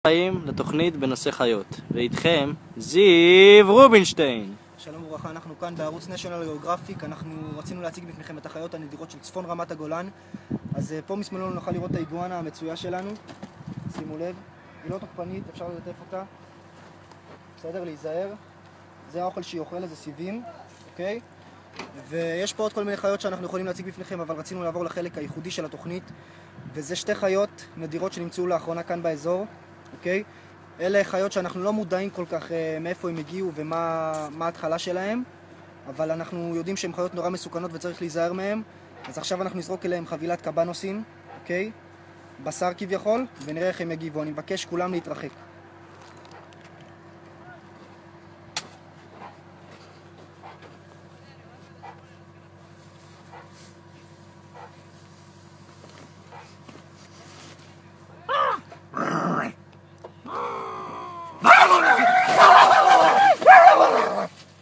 חיים לתוכנית בנושא חיות, ואיתכם זיו רובינשטיין. שלום וברכה, אנחנו כאן בערוץ national geographic. אנחנו רצינו להציג בפניכם את החיות הנדירות של צפון רמת הגולן. אז פה משמאלנו נוכל לראות את האיגואנה המצויה שלנו. שימו לב, היא לא תוקפנית, אפשר ללטף אותה. בסדר, להיזהר. זה האוכל שהיא אוכלת, זה סיבים, אוקיי? ויש פה עוד כל מיני חיות שאנחנו יכולים להציג בפניכם, אבל רצינו לעבור לחלק הייחודי של התוכנית. וזה שתי חיות נדירות שנמצאו לאחרונה כאן באזור, אוקיי? אלה חיות שאנחנו לא מודעים כל כך מאיפה הם הגיעו ומה ההתחלה שלהם, אבל אנחנו יודעים שהן חיות נורא מסוכנות וצריך להיזהר מהם. אז עכשיו אנחנו נזרוק אליהם חבילת קבנוסים, אוקיי? בשר כביכול, ונראה איך הם יגיבו. אני מבקש כולם להתרחק.